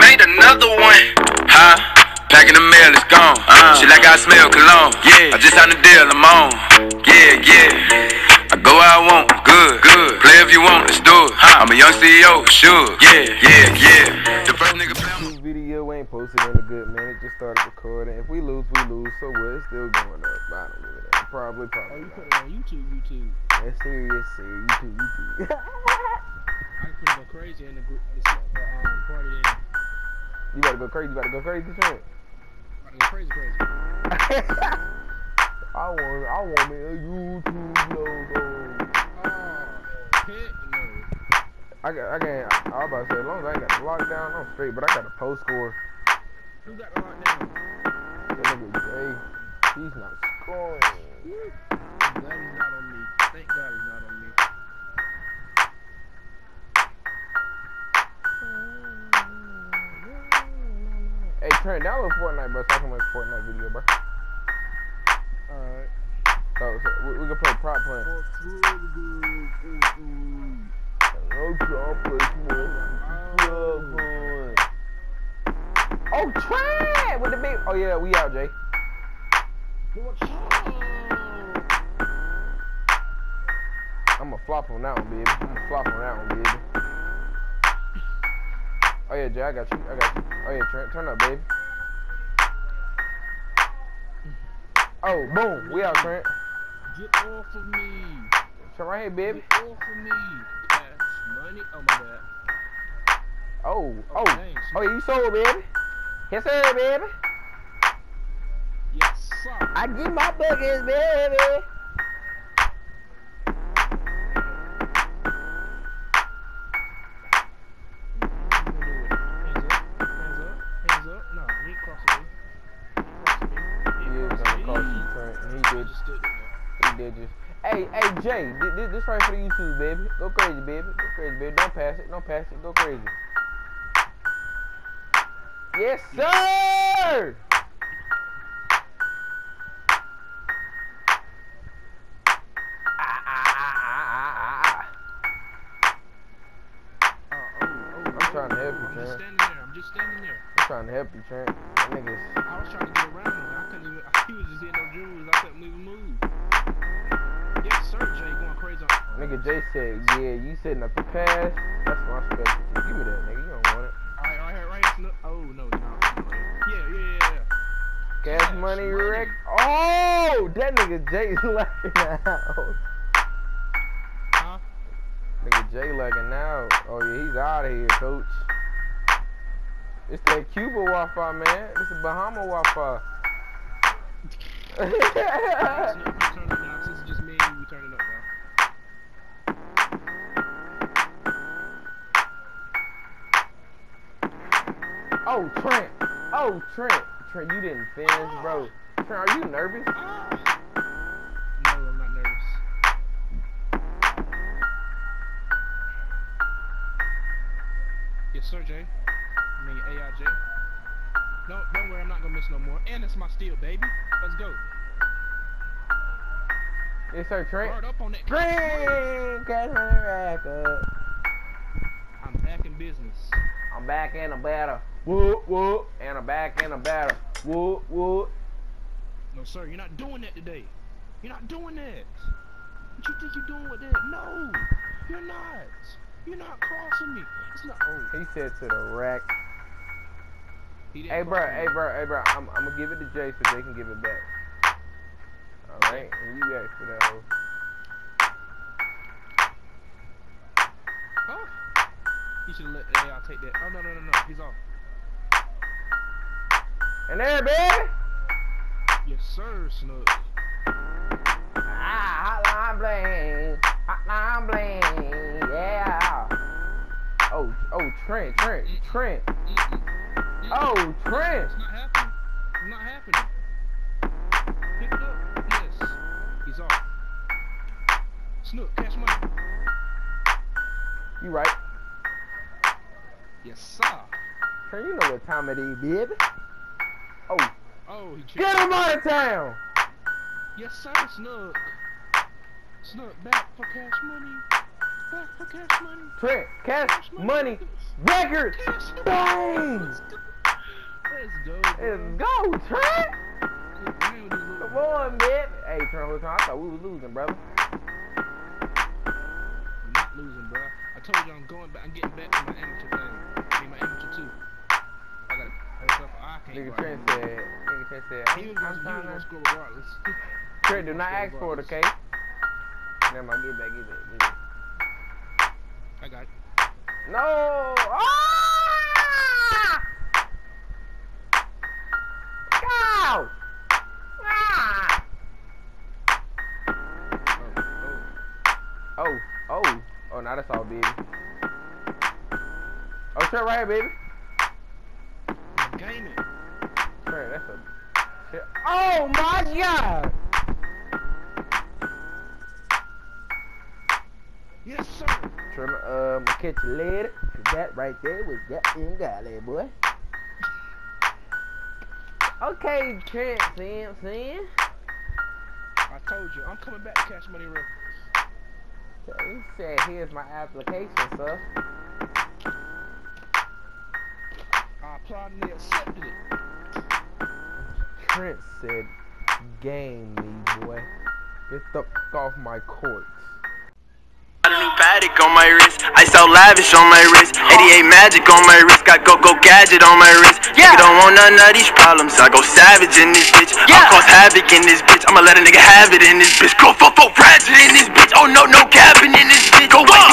made another one. Huh? Packing the mail, it's gone. Shit like I smell cologne. Yeah, I just signed the deal, I'm on. Yeah, yeah. I go where I want, good, good. Play if you want, let's do it. I'm a young CEO, sure. Yeah, yeah, yeah. The first nigga play. Video ain't posted in a good minute. Just started recording. If we lose, we lose. So what? It's still going up. I don't give a damn. Probably. Oh, you put it on YouTube. Yes, sir. Yes, sir. YouTube. I could go crazy in the group. Party then. You better go crazy. Trent. Go crazy. I want me a YouTube logo. Heck no. I was about to say, as long as I ain't got the lockdown, I'm straight. But I got a post score. Who got the lockdown? That nigga Jay, he's not scoring. Glad he's not on me. Thank God he's not on me. Hey Trent, download Fortnite, bro. So I can make a Fortnite video, bro. Alright. So we can play prop plant. Oh, Trent with the big. Oh yeah, we out, Jay. I'ma flop on that one, baby. Oh yeah, Jay, I got you. Oh yeah, Trent, turn up, baby. Oh, boom, we out, Trent. Get off of me. Trent right here, baby. Get off of me. Cash money. Oh my bad. Oh, dang, yeah, you sold, baby. Yes, sir, baby. Yes, sir. I get my buckets, baby. Hands up. No, he ain't crossing me. He is gonna cross you, Trent. He did just. Hey, Jay, this right for the YouTube, baby. Go crazy, baby. Don't pass it. Go crazy. Yes, sir! I'm trying to help you, Trent. I'm just standing there. I'm trying to help you, Trent. That niggas. I was trying to get around him. I couldn't even. He was just hitting no jewels. I couldn't even move. Yes, sir, Jay, going crazy on. Nigga Jay said, yeah, you setting up the pass. That's my specialty. Give me that, nigga. You don't want it. Alright. Oh, no. Yeah. Cash money, Rick. Oh, that nigga Jay's lagging out. Huh? Nigga Jay lagging out. Oh yeah, he's out of here, coach. It's that Cuba Wi-Fi, man. This is Bahama Wi-Fi. Turn it down. Since it's just me and you, we turn it up now. Oh, Trent, you didn't finish, bro. Trent, are you nervous? No, I'm not nervous. Yes, sir, Jay. I mean, AIJ. No, don't worry, I'm not gonna miss no more. And it's my steal, baby. Let's go. Yes, sir, Trent. Hard up on that. Trent, cash money rack up. I'm back in business. I'm back in the battle. Whoop. And I'm back in the battle. Whoop. No, sir, you're not doing that today. You're not doing that. What you think you're doing with that? No, you're not. You're not crossing me. It's not. Oh. He said to the rack. Hey, bro. I'm gonna give it to Jay so they can give it back. All right, and you asked for that hoe. Oh. He should have let AI take that. Oh, no. He's off. And there, baby. Yes, sir, Snook. Hotline bling, yeah. Oh, Trent. Oh, Trent. It's not happening. Pick it up. Yes. He's off. Snook, cash money. You right. Yes, sir. Trent, you know what time it is, baby. Oh, he cheated. Get him out of town. Yes, sir, Snook. Snook, back for cash money. For cash money. Trent, cash money records. Bang! Let's go. Let's go, Trent. Come on, man. Hey, Trent, hold on. I thought we was losing, brother. We're not losing, bro. I told you I'm going back. I'm getting back to my amateur thing. I mean, my amateur too. I gotta hold stuff. I can't. Nigga Trent said, He was gonna score regardless. Trent, do not ask for it, okay? Never mind, get back. I got it. No! Ah! Go! Ah! Oh, now that's all, baby. Oh, Trent, right here, baby. I'm gaming. Trent, that's a shit. Oh my God! Yes, sir. Trent, I'll catch you later. That right there was that in golly, boy. Okay, Trent, see what I'm saying? I told you, I'm coming back to Cash Money Records. He said, here's my application, sir. I applied and they accepted it. Trent said, game me, boy. Get the fuck off my court. Got a new Patek on my wrist, ice out lavish on my wrist, 88 magic on my wrist, got go gadget on my wrist. Nigga don't want none of these problems, I go savage in this bitch. I'll cause havoc in this bitch, I'ma let a nigga have it in this bitch. Go ratchet in this bitch, oh no capping in this bitch. Go